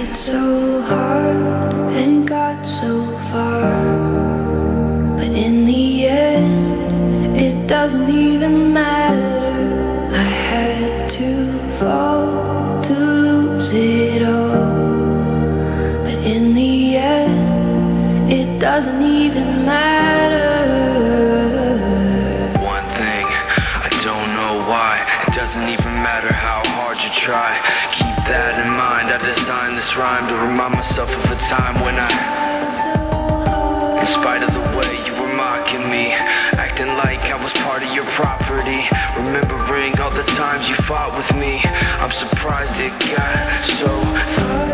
tried so hard and got so far, but in the end it doesn't even matter. I had to fall to lose it all, but in the end it doesn't even matter. One thing, I don't know why, it doesn't even matter how hard you try. Keep that in mind, I designed this rhyme to remind myself of a time when in spite of the way you were mocking me, acting like I was part of your property, remembering all the times you fought with me, I'm surprised it got so far.